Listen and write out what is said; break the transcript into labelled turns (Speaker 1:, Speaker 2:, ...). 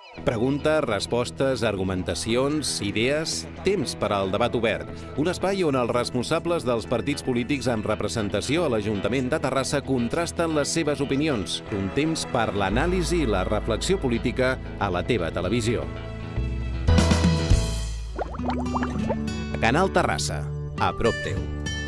Speaker 1: Preguntes, respostes, argumentacions, idees... Temps per al debat obert. Un espai on els responsables dels partits polítics amb representació a l'Ajuntament de Terrassa contrasten les seves opinions. Un temps per l'anàlisi i la reflexió política a la teva televisió. Canal Terrassa, a prop teu.